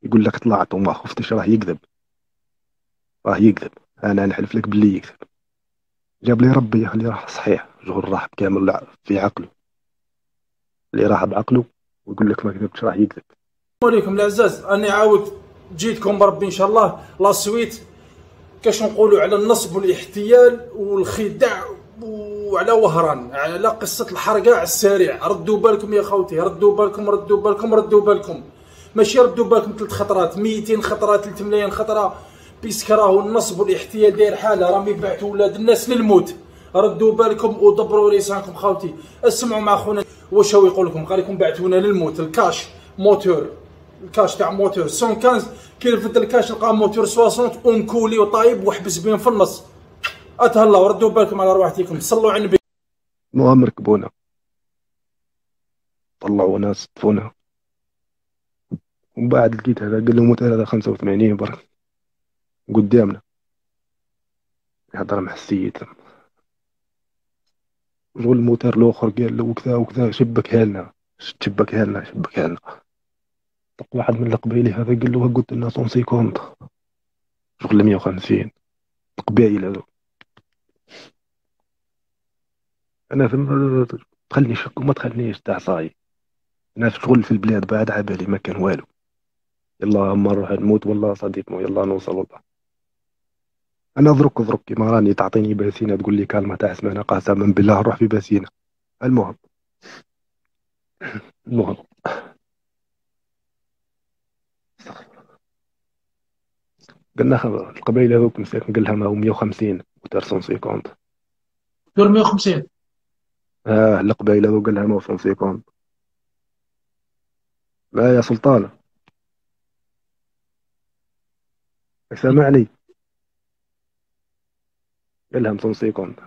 يقول لك طلعت وما خفتش، راه يكذب، راه يكذب. انا نحلف لك باللي يكذب. جاب لي ربي اللي راه صحيح، شغل راح كامل في عقله، اللي راح بعقله ويقول لك ما كذبتش راه يكذب. السلام عليكم العزاز، اني عاود جيتكم بربي ان شاء الله لا سويت كاش نقولوا على النصب والاحتيال والخداع وعلى وهران، على قصه الحرقاع السريع. ردوا بالكم يا خوتي، ردوا بالكم ردوا بالكم ردوا بالكم، ماشي ردوا بالكم 3 خطرات 200 خطره 3 ملايين خطره، بيسك راهو النصب والاحتيال داير حاله، راهم يبعثوا ولاد الناس للموت. ردوا بالكم ودبروا لسانكم خوتي، اسمعوا مع خونا واش هو يقول لكم. قال لكم بعثونا للموت، الكاش موتور، الكاش تاع موتور 115 كي نفد الكاش نلقى موتور 60 اونكولي وطايب وحبس بين في النص. اتهلا وردوا بالكم على رواحتكم، صلوا على النبي. المهم ركبونا، طلعونا، سطفونا، ومن بعد لقيت هذا قال لهم هذا 85 برك قدامنا يهضر مع السيد. شغل الموتور الاخر قال له وكذا وكذا، شبكها لنا شبكها لنا شبكها لنا. طق واحد من القبيلي هذا قال له قلت لنا 150 شغل 150 قبايل هذا. انا ثم تخلني شك وما تخلنيش تاع صاي. انا شغل في البلاد بعد عبالي ما كان والو. يلا اما نروح نموت والله صديقنا، يلا نوصل والله. انا ضرك كيما راني تعطيني باسينه تقول لي كلمه تاع اسمها قسما بالله روح في باسينه. المهم المهم قلنا القبيله هذوك مساكن قال لها ما هو 150 و350. دور 150. القبيله هذوك قال لها 150. لا يا سلطان سامعني، قال لها 150.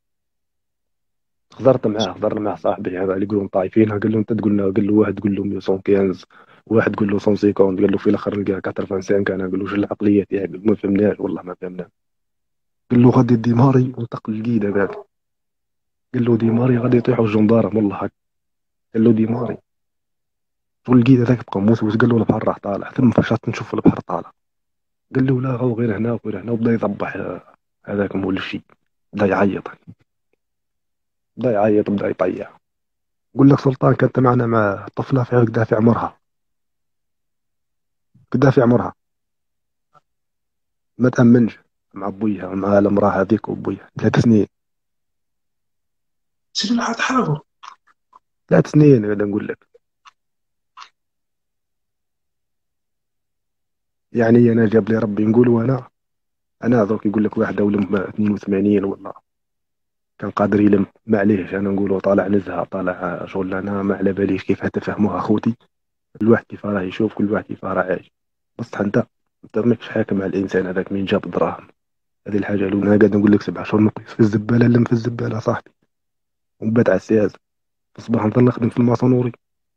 حضرنا معاه صاحبي هذا اللي يقولون طايفين، قال له انت تقول لنا، قال له واحد تقول له 115 واحد تقول له 150، قال له في الاخر لقى 85. انا قال له شو العقليه تاعك؟ ما فهمناش والله ما فهمنا. قال له غادي ديماري وانتقل الجيد هذاك. قال له ديماري غادي يطيحوا الجندارم والله هك. قال له ديماري شو الجيد هذاك بقى موسوس. قال له البحر راح طالع، ثم فشلت نشوف البحر طالع. قال له لا هو غير هنا وغير هنا، وبدا يضبح هذاك مول الشيء. بدا يعيط، بدا يعيط، بدا يطيح. يقول لك سلطان كانت معنا مع طفله في كدا في عمرها، كدا في عمرها ما تأمنش، مع ابويها مع المراه هذيك وابويها 3 سنين. سيدي الحاج حرقوا. 3 سنين قاعد نقول لك. يعني انا جاب لي ربي نقول، وانا ذوك يقول لك واحد ولم 82 والله كان قادر يلم. معليش انا نقولوا طالع نزهه، طالع شغل، انا ما على باليش كيف تفهموها اخوتي. كل واحد كيف راه يشوف، كل واحد كيف راه عايش. بس انت ماكش حاكم على الانسان هذاك من جاب دراهم. هذه الحاجه الاولى. انا قاعد نقول لك 7 شهور نقيس في الزباله، لم في الزباله صاحبي، ومن بعد على السياسه. الصباح نظل نخدم في الماسونوري.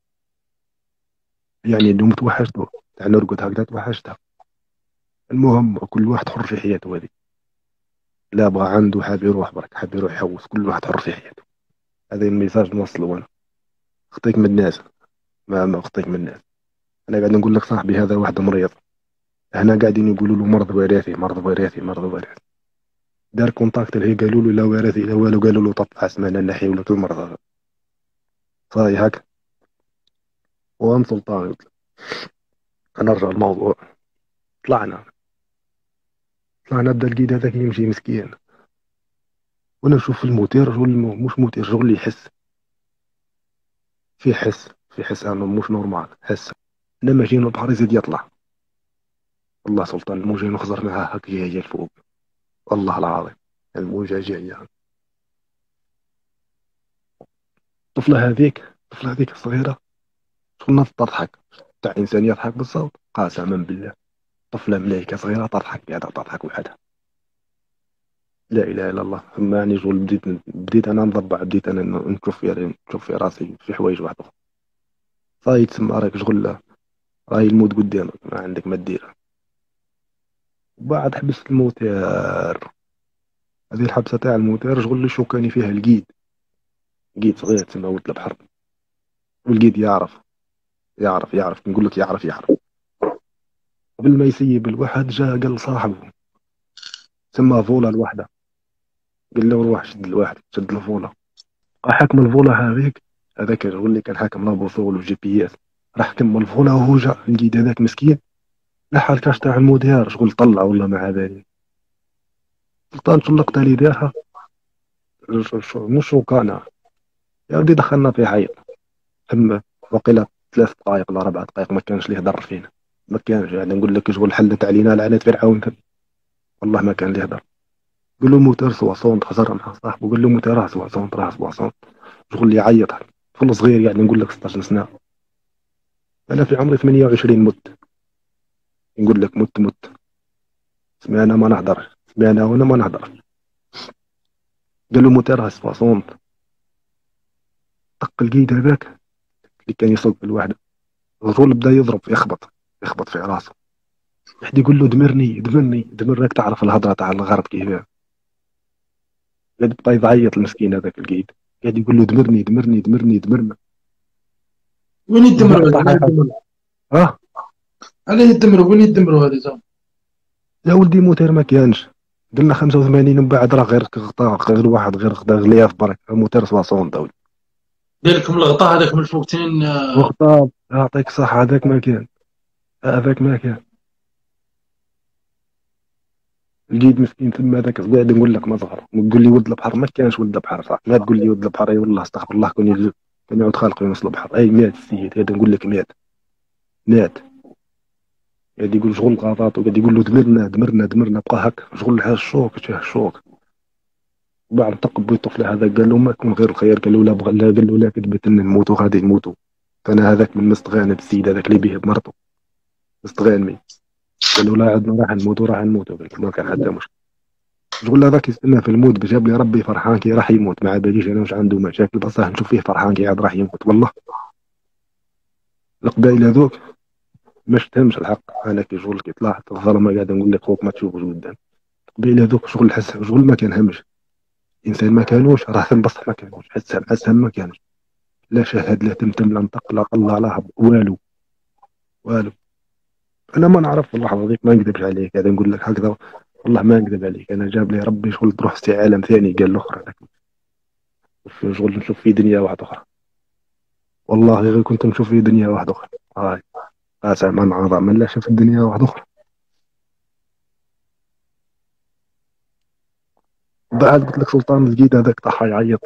يعني اليوم توحشته، تاع نرقد هكذا توحشتها. المهم كل واحد حر في حياته هذه. لا بغى عنده حاب يروح برك، حاب يروح يحوس، كل واحد حر في حياته. هذا الميساج نوصله انا. خطيك من الناس، ما خطيك من الناس. انا قاعد نقول لك صاحبي هذا واحد مريض، هنا قاعدين يقولوا له مرض وراثي مرض وراثي مرض وراثي. دار كونتاكت اللي قالوا له لا وراثي لا والو، قالوا له طفح اسمنا نحي ولا المرض هذا صاي هك. وام سلطان قلت له نرجع الموضوع. طلعنا طلعنا بدا القيد هذاك يمشي مسكين، وانا نشوف الموتير شغل مش موتير، شغل يحس في حس، في حس انه مش نورمال حس. لما جينا البحر يزيد يطلع. والله سلطان الموجة نخزر معاه هك جاية الفوق، والله العظيم الموجة جاية. الطفلة هذيك الصغيرة شغلنا تضحك، تاع إنسان يضحك بالصوت قسما بالله. طفلة ملايكة صغيرة تضحك، قاعدة تضحك وحدها. لا إله إلا الله. ثم يعني شغل بديت أنا نضبع، بديت أنا نشوف في راسي في حوايج واحدة. صايد تسمى راك شغل، راهي الموت قدامك ما عندك ما دير. وبعد حبست الموتير. هذه الحبسة تاع الموتير شغل اللي شوكاني فيها القيد. قيد صغير تسمى ولد البحر. والقيد يعرف نقول لك يعرف. قبل ما يسيب الواحد جا قال صاحبه سماه فولا الوحده، قال له روح شد الواحد، شد الفولا. حكم الفولا هذيك، هذاك الرجل اللي كان حاكم لا بوصول وجي بي اس، راح كمل الفولا وهو جا لقيت هذاك مسكين لحى الكاش تاع الموديار شغل طلع والله مع بالي. سلطان شو اللقطه اللي دارها، مش وكان يا ودي دخلنا في حي ثم وقيل 3 دقائق ولا 4 دقائق ما كانش اللي يهضر فينا، ما كانش يعني نقول لك شغل حلت علينا لعنة فرعون. والله ما كان اللي يهضر. قول له موتور سوا صونت، خسر مع صاحبه قول له موتور راه سوا صونت، راه سوا صونت. شغل اللي يعيط طفل صغير يعني نقول لك 16 سنة. أنا في عمري 28 مت، نقول لك مت. سمعنا ما نهضر، سمعنا وانا ما نهضر. قال له موتور راه سوا صونت. طق القيد هذاك اللي كان يسوق بالوحدة، الرجل بدا يضرب يخبط في راسه. واحد يقول له دمرني، راك تعرف الهضره تاع الغرب كيفاه. قاعد بقى يعيط المسكين هذاك القيد، قاعد يقول له دمرنا. وين ومن بعد يدمروا هذا؟ طاح علاه يدمروا؟ اه علاه يدمروا؟ وين يدمروا هذا زعما؟ يا ولدي موتير ما كانش، قلنا 85 ومن بعد راه غير غطا، غير واحد غير غدا غلياف برك موتير 60 دولي. دار لكم الغطاء هذاك من الفوقتين وغطا يعطيك صح، هذاك ما كان، هذاك ما كان. القيد مسكين ثم هذاك قاعد نقول لك ما ظهر، تقول لي ولد البحر ما كانش ولد البحر صح، ما تقول لي ولد البحر اي والله استغفر الله كان يعود خالق يونس البحر، اي مات السيد هذا نقول لك مات. قاعد يقول شغل غلطات وقاعد يقول له دمرنا بقى هكا شغل الشوك. بعد تقب الطفل هذا قال له ما يكون غير الخير، قال له لا بغى لا، قال له لا كذبت ان نموتوا غادي نموتوا. فانا هذاك من مستغانب السيد هذاك اللي بيه بمرته مستغانمي، قال له لا عندنا راح نموتوا قال له ما كان حتى مشكل. شغل هذاك يستنى في الموت جاب لي ربي فرحان كي راح يموت، ما باليش انا واش عنده مشاكل بصح نشوف فيه فرحان كي عاد راح يموت والله. القبائل هذوك ما شفتهمش الحق، انا كي شغل كي طلعت الظلمه قاعد نقول لك خوك ما تشوفوش قدام. القبائل هذوك شغل حس شغل ما كان همش انسان، ما كانوش راه ثم بصح ما كانوش حسهم ما كانش لا شهد لا تمتم لا نطق لا طلع لا والو. انا ما نعرف والله العظيم ما نكذبش عليك، هذا نقول لك هكذا والله ما نكذب عليك. انا جاب لي ربي شغل تروح في عالم ثاني قال الاخرى في شغل نشوف في دنيا واحده اخرى، والله غير كنت نشوف في دنيا واحده اخرى. هاي قاسم من عظام من لا شاف الدنيا واحده اخرى. بعد قلت لك سلطان الجديد هذاك طاح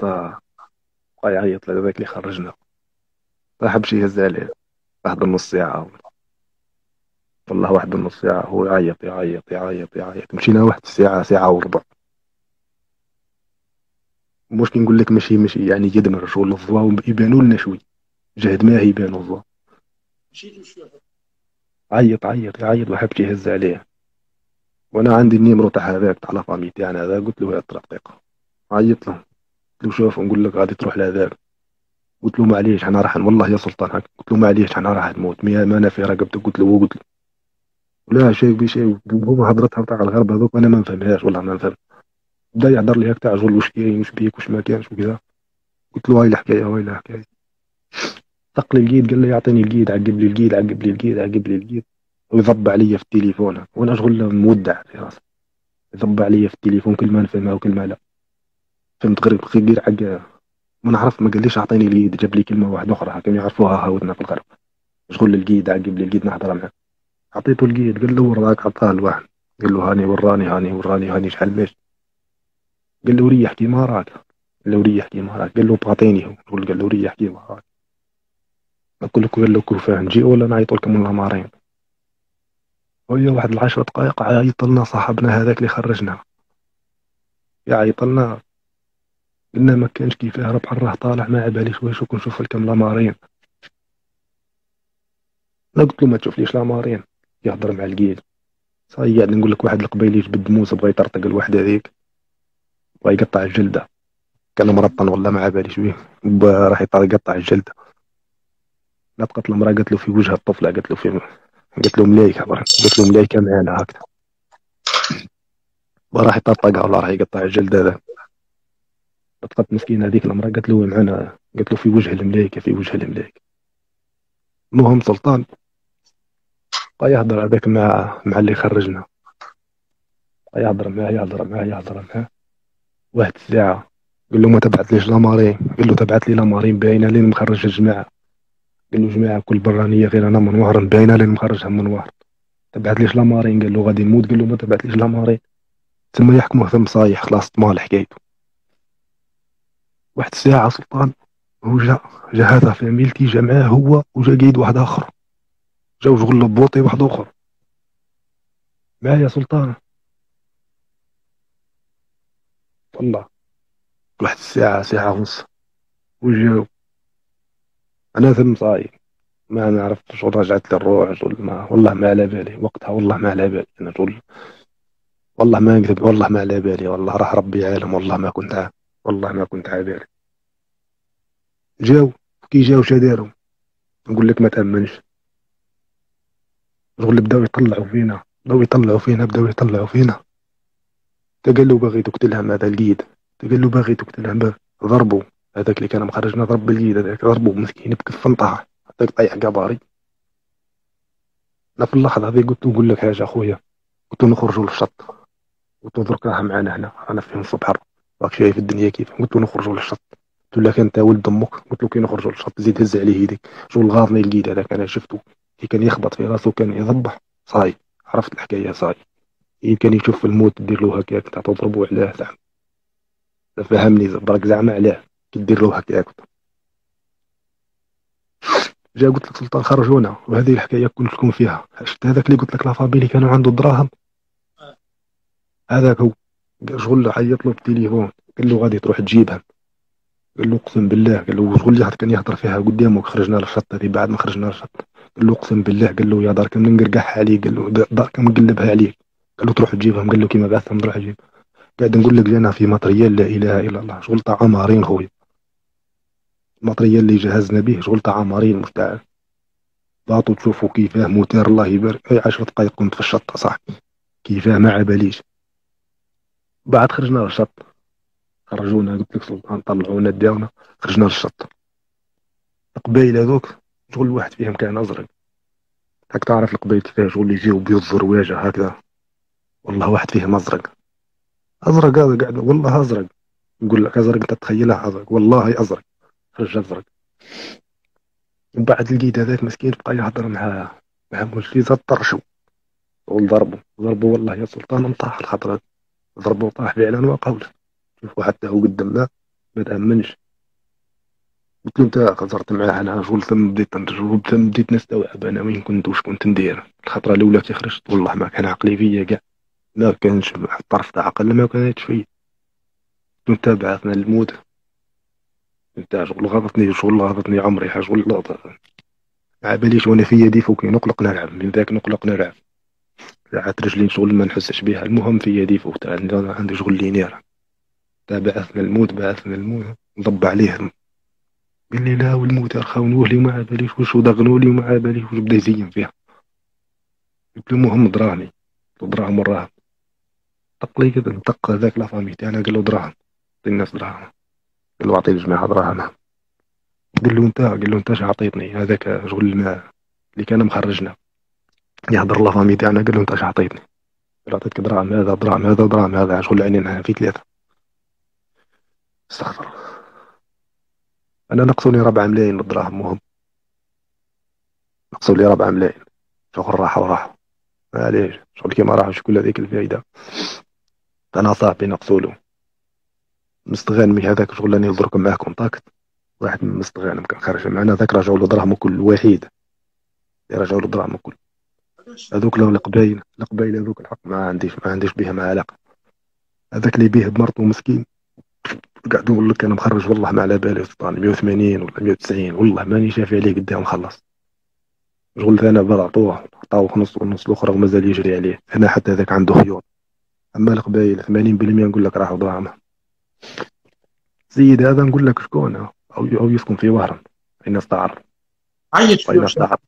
يعيط لهذاك اللي خرجنا، طاح بشي هز عليه واحد النص ساعه، والله واحد النص ساعه هو يعيط. مشينا واحد ساعه وربع. مش نقول لك ماشي يعني يدمر شغل الضواء يبانوا لنا شوي جهد ما يبانوا الضواء. مشيتوا شويه؟ يعيط وحبكي يهز عليه. وانا عندي النيمرو تاع هذاك تاع لافامي تاعنا هذا، قلت له يا دقيقه عيط له، قلت له شوف نقول لك غادي تروح لهذاك، قلت له معليش انا راح والله يا سلطان هك، قلت له معليش انا راح نموت ما انا في رقبتك، قلت له لا شيء بشيء. هو هضرتها تاع الغرب هذوك انا ما نفهمهاش والله ما نفهم. بدا يهضر لي هكا شغل واش كاين واش بيك واش ما كانش وكذا. قلت له هاي الحكايه. طق لي القيد قال لي يعطيني القيد، عقب لي القيد ويضب علي في التليفون وانا شغل مودع في راسي، يضب علي في التليفون كل ما نفهمها وكل ما لا فهمت غير حق ما نعرف. ما قاليش اعطيني القيد، جاب لي كلمه واحده اخرى هكا يعرفوها هاودنا في الغرب شغل القيد عقب لي القيد نهضر معاه. عطيته القيد قال له وراك، عطاه الواحد قال له هاني شحال باش، قال له ريح كيما راك، قال له بعطيني هو قال له ريح كيما راك. نقول لك قال له كيفاه نجي ولا نعيط لكم من الامارين. وهي واحد 10 دقائق عيط لنا صاحبنا هذاك اللي خرجنا، يعيط لنا قلنا ما كانش كيفاه راه بحال راه طالع ما عباليش واش نشوف لكم لامارين. انا قلت له ما تشوفليش لامارين، يهضر مع القيد صاي قاعد نقول لك واحد القبيلي جبد موسى بغى يطرطق الوحده هذيك بغى يقطع الجلده، كان مرطن ولا ما عباليش بيه راح يقطع الجلده. لقت المراه قالت له في وجه الطفله، قالت له ملايكه، معانا هكذا راح يطرطقها ولا راح يقطع الجلد هذا. لقت مسكينه هذيك المراه قالت له معنا، قالت له في وجه الملايكه. المهم سلطان بقى يهضر هذاك مع اللي خرجنا، بقى يهضر معاه واحد الساعة. قال له ما تبعثليش لامارين، قال له تبعث لي لامارين باينه لي مخرج الجماعه. قال له جماعه كل برانيه غير انا من وهران باينه لي مخرجها من وهران. تبعثليش لامارين، قال له غادي نموت، قال له ما تبعثليش لامارين. تما يحكموه ثم صايح خلاص طمال حكايته. واحد الساعه سلطان هو جا هذا في ميلتي، جا معاه هو وجا قايد واحد اخر، جاو شغل بوطي واحد اخر معايا سلطان. والله واحد الساعه ساعه ونص وجاو. انا ثم صايح ما نعرف شغل، رجعت لي الروح شغل، ما والله ما على بالي وقتها، والله ما على بالي انا شغل، والله ما نكذب، والله ما على بالي، والله راح ربي عالم، والله ما كنت عارف، والله ما كنت على بالي. جاو كي جاو شا نقول لك ما تأمنش. شغل بداو يطلعوا فينا، بداو يطلعوا فينا. قال له باغي تقتلهم هذا القيد، قال له باغي تقتلهم، ضربوا هذاك اللي كان مخرجنا، ضرب بالقيد هذاك، ضربوا مسكين بكف طاح، هذاك طايح قباري. انا في اللحظه هذه قلت له نقول لك حاجه اخويا، قلت له نخرجوا للشط، قلت له درك راه معنا هنا انا فيهم الصبح، راك شايف الدنيا كيف، قلت له نخرجوا للشط. قلت له انت ولد امك، قلت له كي نخرجوا للشط زيد هز عليه يديك. شو الغاضني القيد هذاك انا شفته كي كان يخبط في راسه كان يضبح صاي، عرفت الحكايه صاي. كان يشوف الموت دير له هكاك تاع تضربوا عليه زعما، فهمني برك زعما علاه كي دير له هكاك. جا قلت لك سلطان خرجونا، وهذه الحكايه قلت لكم فيها. شفت هذاك اللي قلت لك لا فاميلي كانوا عنده الدراهم، هذاك هو. شغل عيط له بالتليفون، قال له غادي تروح تجيبها. قال له اقسم بالله، قال له شغل اللي كان يهضر فيها قدامه. خرجنا للشط هذه بعد ما خرجنا للشط، قال له اقسم بالله، قال له يا دار كم نقرقحها عليك، قال له دار كم نقلبها عليك، قال له تروح تجيبهم، قال له كيما بعثهم تروح تجيب. قاعد نقول لك جانا في ماتريال لا اله الا الله، شغل تاع عمارين خويا. الماتريال اللي جهزنا به شغل تاع عمارين، مش تاع باطو. تشوفوا كيفاه موتير الله يبارك، اي 10 دقائق كنت في الشط صاحبي، كيفاه ما عباليش. بعد خرجنا للشط، خرجونا قلت لك سلطان، طلعونا داونا، خرجنا للشط. القبايل هذوك شغل واحد فيهم كان ازرق، هاك تعرف القبايل كيفاه شغل يجيو بيض زرواجه هكذا. والله واحد فيهم ازرق، ازرق هذا قاعد، والله ازرق. نقول لك ازرق انت تخيلها ازرق، والله ازرق، خرج ازرق. من بعد لقيت هذاك مسكين بقى يهضر مع مجلس طرشوا وضربوا والله يا سلطان انطاح الخطرة، ضربوا طاح فعلا وقول. شوفوا حتى هو قدامنا ما تأمنش. قلت له انت خزرت معاه انا شغل، ثم بديت نجرب، ثم بديت نستوعب انا وين كنت وش كنت ندير. الخطرة الاولى كي خرجت والله ما كان عقلي فيا كاع، ما كانش طرف تاع عقل، ما كانتش فيا. قلت له انت بعثنا للموت، انت شغل غلطني عمري شغل ما باليش وانا في يدي فوق نقلق نلعب من ذاك، نقلق نلعب ساعات رجلي شغل ما نحسش بها. المهم في يدي فوق تاع عندي شغل لينير تاع بعثنا الموت نضب عليه. قال لي لا والموت رخاونوه لي وما باليش وش ضغنوا لي وما باليش وش بدا يزين فيها. قلت له المهم دراهمي، دراهم وراهم. طق لي كذا طق هذاك لا فامي تاعنا، قال له دراهم، عطي الناس دراهم، قال له اعطي الجماعه دراهم. قال له انت اش عطيتني هذاك شغل اللي كان مخرجنا يهضر لا فامي تاعنا، قال له انت اش عطيتني، قال له عطيتك دراهم هذا دراهم هذا دراهم هذا شغل عينينا في ثلاثه. استغفر الله. انا نقصوني 4 ملايين بالدراهم، مهم نقصوا لي 4 ملايين، شغل راحوا معليش شغل كيما راحوا كل هذيك الفايده. انا صاحبي نقصوا له مستغانمي هذاك شغل راني درك معاه كونتاكت، واحد من مستغانم كان خارج معنا ذاك رجعوا له دراهم كل وحيد، رجعوا له دراهم كل. هذوك لو القبايل هذوك الحق ما عنديش بهم علاقه. هذاك اللي بيه بمرته مسكين قاعد نقول لك انا مخرج والله ما على بالي سلطان 180 ولا 190، والله ماني شايف عليه قدام خلص. شغل ثاني بعض عطاوه نص والنص الاخر ومازال يجري عليه هنا، حتى ذاك عنده خيوط. اما القبايل 80% نقول لك راحوا دراهم. السيد هذا نقول لك شكون او يسكن في وهران، الناس تعرف، عيط فيه الناس تعرف.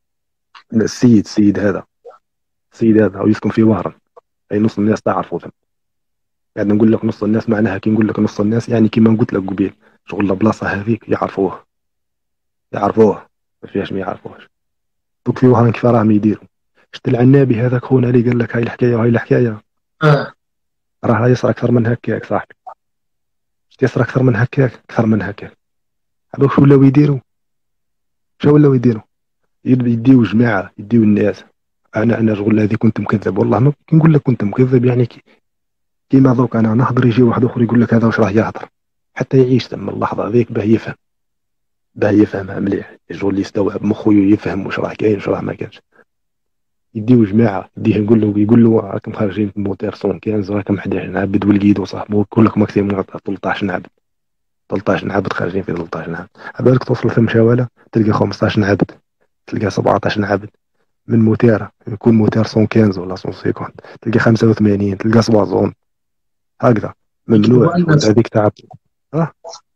السيد هذا او يسكن في وهران، اي نص الناس تعرفه ثم. يعني نقول لك نص الناس معناها كي نقول لك نص الناس يعني كيما قلت لك قبيل، شغل البلاصه هذيك يعرفوه ما فيهاش ما يعرفوهش. دوك في وهران كيف راهم يديروا، شفت العنابي هذاك خونا اللي قال لك هاي الحكايه وهاي الحكايه، اه راه يسرى اكثر من هكاك صاحبي. شفت يسرى اكثر من هكاك، اكثر من هكاك. عباك شو ولاو يديروا؟ شو ولاو يديروا؟ يديو جماعه، يديو الناس. انا شغل هذه كنت مكذب، والله ما كي نقول لك كنت مكذب يعني كيما دوك انا نهضر يجي واحد اخر يقول لك هذا واش راه يهضر، حتى يعيش تما اللحظه هذيك باه يفهم، باه يفهمها مليح، شغل يستوعب مخه يفهم واش راه كاين واش راه ما كانش. يديو جماعه، يديه يقول له راكم خارجين في موتير 115 راكم 11 عبد والقيد وصاحبه كلكم ماكسيموم 13 عبد. 13 عبد خارجين في 13 عبد. عبالك توصل في مشاوله تلقى 15 عبد، تلقى 17 عبد. من موتير يكون موتير 115 ولا 150 تلقى 85، تلقى سوازون هكذا. يكذبوا ممنوع على شغل الناس. هذيك تاع اه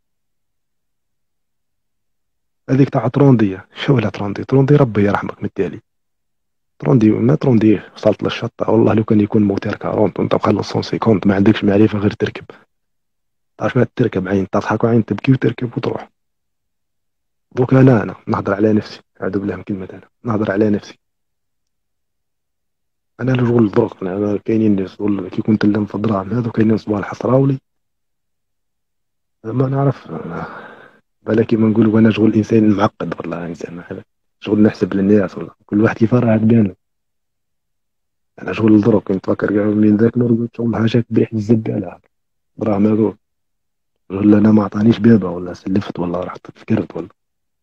هذيك تاع تروندي. شو ولا تروندي؟ تروندي ربي يرحمك من التالي. تروندي ما تروندي وصلت للشطة، والله لو كان يكون موتير 40 وانت مخلص 150 ما عندكش معرفة غير تركب. تعرف ما تركب، عين تضحك وعين تبكي وتركب وتروح. دوك انا نهضر على نفسي، اعوذ بالله من كلمة انا نهضر على نفسي. انا الشغل الضغط انا كاينين ناس والله كي كنت نلم في الدراهم هذو كاينين صباح حصراولي ما نعرف. بالك كيما نقولوا انا شغل انسان معقد، والله انسان هذا شغل نحسب للناس، والله كل واحد كيف راه تبان. انا شغل الضرب كنت نفكر كاع من ذاك نور قلت شغل حاجات بيح الزباله دراهم هذول. ولا انا ما عطانيش بابا ولا سلفت ولا رحت فكرت ولا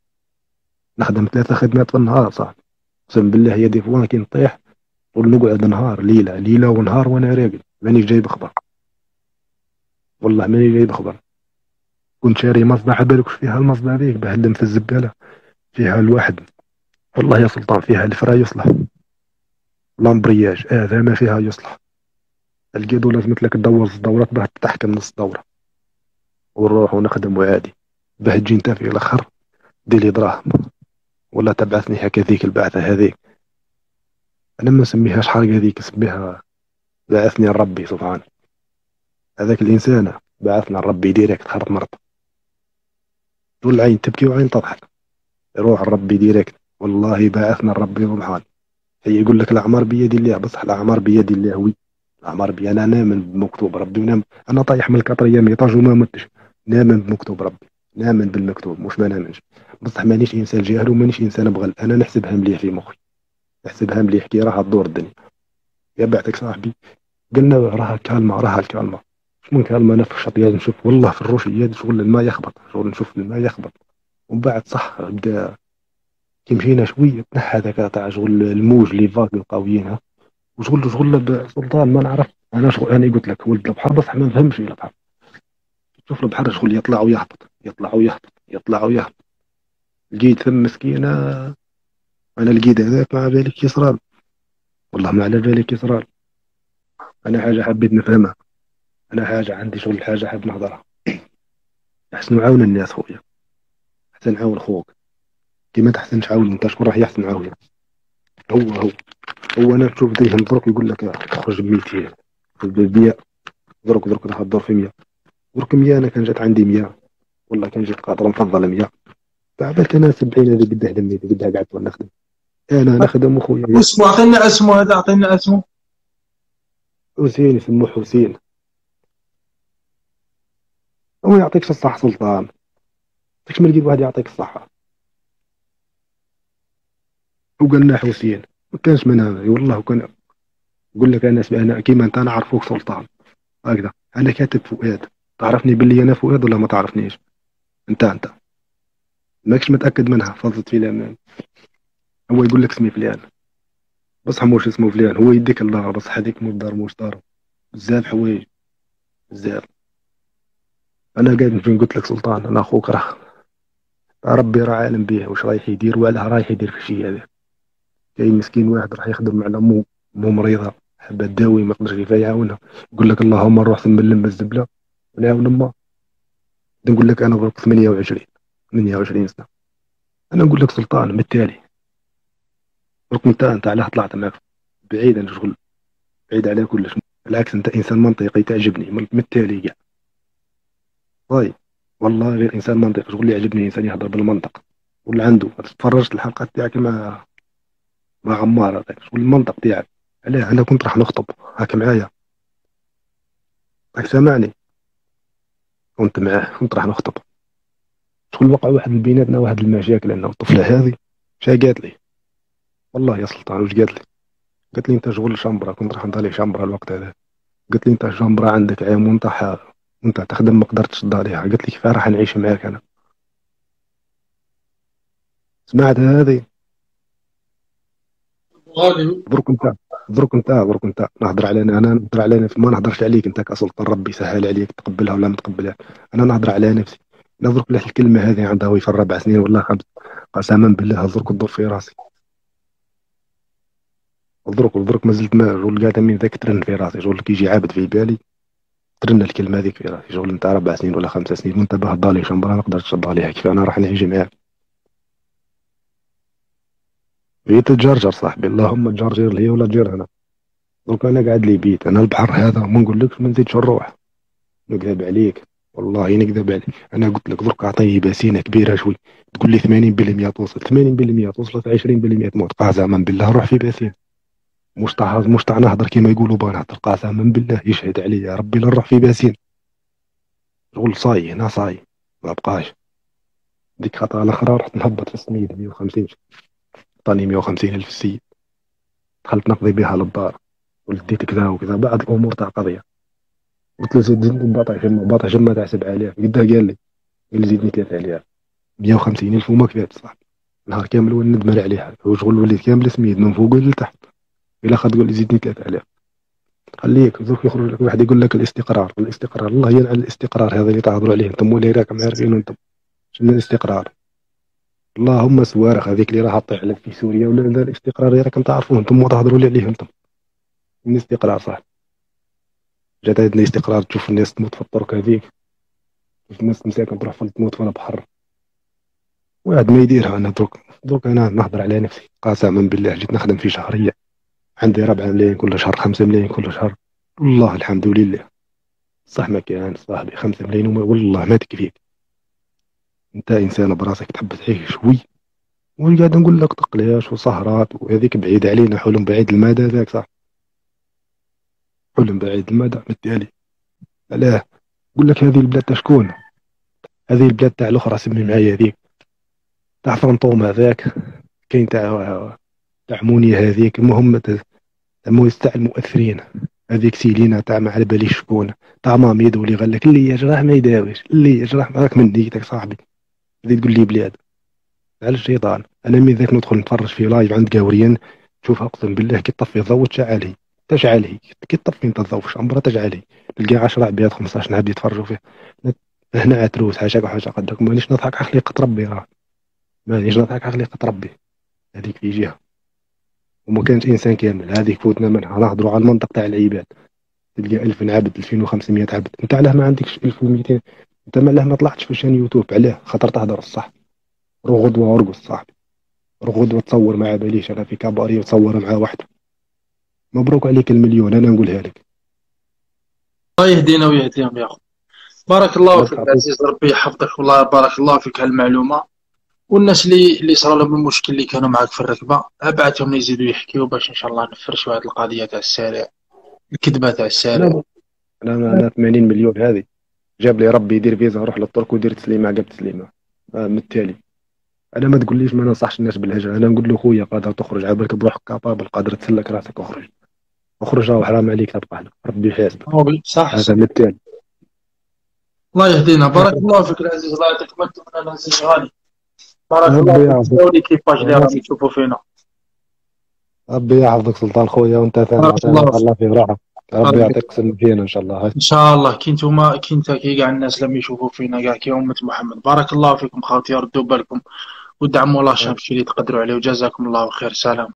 نخدم 3 خدمات في النهار صح. اقسم بالله يا دي فوان كي نطيح ونقعد نهار ليله ليله ونهار وانا راقد مانيش جايب خبر. والله ماني جايب خبر. كنت شاري مصباح على بالك وش فيها المصباح ذيك بهدم في الزباله. فيها الواحد والله يا سلطان فيها الفرا يصلح، لامبرياج هذا ما فيها يصلح. القيدو لازم لك تدور دورات باه تحكم نص دوره ونروح ونخدم عادي. باه تجي انت في الاخر ديري دراهم ولا تبعثني هكا ذيك البعثه هذيك. انا ما نسميهاش حرق هذيك، نسميها بعثني ربي سبحانه. هذاك الانسان بعثنا ربي ديريكت خرط مرض. تقول عين تبكي وعين تضحك. يروح ربي ديريكت والله بعثنا ربي سبحانه. هي يقول لك الاعمار بيد الله، بصح الاعمار بيد الله وي. الاعمار بي انا نامن بمكتوب ربي ونام. انا طايح من الكطريه ميطاج وما متش. نامن بمكتوب ربي، نامن بالمكتوب مش ما نامنش. بصح مانيش انسان جاهل ومانيش انسان بغل، انا نحسبها مليح في مخي. نحسبها مليح كي راها تدور الدنيا. يا بعتك صاحبي قلنا راها كالمة راها الكالمة. شنو كالمة؟ انا في الشطيات نشوف والله في الروشيات شغل الماء يخبط، شغل نشوف الماء يخبط. ومن بعد صح بدا كي مشينا شويه تنحى ذاك تاع شغل الموج اللي فاك القويين ها. وشغل سلطان ما نعرف. انا شغل انا قلت لك ولد البحر بصح ما نفهمش في البحر. شوف البحر شغل يطلع ويهبط يطلع ويهبط يطلع ويهبط. لقيت ثم مسكينه. انا لقيت هذاك ما على بالك يصرال، والله ما على بالك يصرال. انا حاجه حبيت نفهمها، انا حاجه عندي شغل حاجه حاب نهضرها. احسن عاون الناس خويا، احسن عاون خوك. كي ما تحسنش عاون انت شكون راح يحسن عاون؟ هو انا تشوف ديه درك يقول لك تخرج ب 200 ب 100. درك تهضر في 100. درك 100 انا كان جات عندي 100 والله كان جيت قادر نفضل 100. تعبت انا 70 هذه قدها دميتي قدها قعدت وانا نخدم. انا نخدم اخويا اسمه اعطينا اسمه، هذا اعطينا اسمه. حسين يسموه حسين. هو يعطيكش الصح سلطان، يعطيكش من لقيت واحد يعطيك الصحة. وقالنا حسين ما كانش من هذا والله. وكان يقول لك انا كيما انت انا عرفوك سلطان هكذا. انا كاتب فؤاد، تعرفني باللي انا فؤاد ولا ما تعرفنيش؟ انت ماكش متاكد منها فضلت في الامان. هو يقول لك اسمي فلان بصح موش اسمه فلان، هو يديك الله بصح هذيك مو دار موش دار. بزاف حوايج بزاف. انا قاعد نجي قلت لك سلطان انا اخوك راه ربي راه عالم به واش رايح يدير وعلاه رايح يدير في الشيء هذا. كاين مسكين واحد راح يخدم على مو مريضه حابه تداوي ما يقدرش كيف يعاونها. يقول لك اللهم نروح ثم نلم الزبله ونعاون ما. نقول لك انا ضربت 28 سنه. انا نقول لك سلطان بالتالي ركن انت علاه طلعت معك بعيد عن شغل، بعيد على كلش. بالعكس انت انسان منطقي تعجبني من التالي كاع. طيب والله غير انسان منطقي شغل اللي يعجبني انسان يهضر بالمنطق واللي عنده. تفرجت الحلقات تاعك مع مع عمار هذاك شغل المنطق ديالك. علاه انا كنت راح نخطب هاك معايا، راك سامعني؟ كنت معاه كنت راح نخطب، شغل وقع واحد من بيناتنا واحد المشاكل انا والطفله هذه. شا قالت لي والله يا سلطان واش قالت لي؟ قالت لي انت شغل شامبرا، كنت راح نطالي شامبرا الوقت هذا. قالت لي انت شامبرا عندك عام وانت تخدم ما قدرتش تشد عليها. قالت لي كيف راح نعيش معاك انا؟ سمعت هذه؟ غالي. درك انت نهضر علينا، انا نهضر على نفسي، ما نهضرش عليك انت كسلطان. ربي يسهل عليك تقبلها ولا ما تقبلها، انا نهضر على نفسي. نظرك لا الكلمه هذه عندها ويفر 4 سنين ولا 5، قسما بالله درك تدور في راسي. درك ما زلت ما شغل قاعد من ذاك ترن في راسي، شغل كيجي عابد في بالي ترن الكلمه هذيك في راسي. شغل انت 4 سنين ولا 5 سنين وانت باه ضالي شمبرا ما قدرتش تشد عليها، كيف انا راح نعيش معاك؟ هي تتجرجر صاحبي، اللهم تجرجر هي ولا تجر انا. درك انا قاعد لي بيت انا البحر هذا وما نقولكش ما نزيدش نروح. نكذب عليك والله نكذب عليك. انا قلت لك درك اعطيني باسينه كبيره شوي تقول لي 80% توصل، 80% توصلت 20% تموت. قسما بالله روح في باسين، مش تاع نهضر كيما يقولوا بنهضر. قسما بالله يشهد عليا ربي لا نروح في باسين. شغل صاي هنا صاي ما بقاش. ديك خطره الاخرى رحت نهبط في السميد 150، عطاني 150 الف السيد، دخلت نقضي بها للدار ولديت كذا وكذا بعد الامور تاع قضيه. قلت له زيدني باطع جمع تاع 7000 قداه قال لي زيدني 3000. 150 الف وما كفات صاحبي. نهار كامل وين ندمر عليها وشغل وليت كامل سميد من فوق لتحت. الا خد تقول لي زيدني 3000 خليك دوك يخرج لك واحد يقول لك الاستقرار الله ينعل الاستقرار هذا اللي تهضروا عليه انتم ولا راكم عارفين انتم شنو الاستقرار. اللهم سوارخ هذيك اللي راح تطيح لك في سوريا ولا الاستقرار اللي راكم تعرفوه انتم وتهضروا لي عليه انتم. من الاستقرار صاحبي جات عندنا استقرار تشوف الناس تموت في الطرق هذيك، تشوف الناس مساكن تروح تموت في البحر. واحد ما يديرها. انا درك انا نهضر على نفسي قسما بالله جيت نخدم في شهريه عندي 4 ملايين كل شهر، 5 ملايين كل شهر. والله الحمد لله. صح ما كان صاحبي 5 ملايين والله ما تكفيك. انت انسان براسك تحب تعيش شوي، وقاعد نقول لك تقلياش وسهرات وهذيك بعيد علينا، حلم بعيد المدى ذاك صح. حلم بعيد المدى بالتالي علاه نقول لك هذه البلاد تاع شكون؟ هذه البلاد تاع الاخرى سمي معايا هذيك تاع فانطوم هذاك، كاين تاع مونيا هذيك. المهم تاع المؤثرين هذيك سيلينا تاع ما على باليش شكون، تاع مامي يدولي قال لك اللي يجرح ما يداويش، اللي يجرح معاك من نيتك صاحبي. بدي تقول لي بلاد على الشيطان. انا من ذاك ندخل نتفرج في لايف عند قاوريان تشوفها اقسم بالله كي تطفي الضوء تشعل هي كي تطفي انت الضوء في شمبره تشعل هي تلقى 10 عباد 15 عبد يتفرجوا فيه. هنا عتروس حاجه وحاجه قدك مانيش نضحك على خليقه ربي، راه مانيش نضحك على خليقه ربي. هذيك في جهه وما كانش انسان كامل، هذيك فوتنا منها. نهضروا على المنطق تاع العباد تلقى 1000 عبد 2500 عبد. انت علاه ما عندكش 1200؟ انت علاه ما طلعتش في شان يوتيوب؟ علاه؟ خاطر تهضر الصح. روح غدوه وارقص صاحبي، روح غدوه تصور مع باليش انا في كاباري وتصور مع واحده. مبروك عليك المليون انا نقولها لك. الله يهدينا ويهديهم يا اخو. بارك الله فيك العزيز، ربي يحفظك والله. بارك الله فيك هالمعلومه. والناس اللي صار لهم المشكل اللي كانوا معك في الركبه ابعتهم يزيدوا يحكيوا باش ان شاء الله نفرشوا هذه القضيه تاع السارع، الكذبه تاع السارع. انا 80 مليون هذه جاب لي ربي يدير فيزا نروح للترك ودير تسليمه قبل تسليمه. من التالي انا ما تقوليش ما ننصحش الناس بالهجره. انا نقول له خويا قادر تخرج على بالك بروحك كابابل قادر تسلك راسك اخرج راه حرام عليك تبقى لك ربي يحاسبك. صح هذا من التالي. الله يهدينا. بارك الله فيك العزيز، الله يعطيك مكتب من العزيز غالي. بارك الله فيك. ولي كيفاش اللي راهم يشوفوا فينا. ربي يحفظك سلطان خويا وانت ثاني الله في راحه. ربي يعطيك سلم فينا ان شاء الله. ان شاء الله كي نتوما كي انت كي كاع الناس لما يشوفوا فينا كاع كي امه محمد. بارك الله فيكم خوتي، ردوا بالكم ودعموا الله الشاب اللي تقدروا عليه، وجزاكم الله خير. سلام.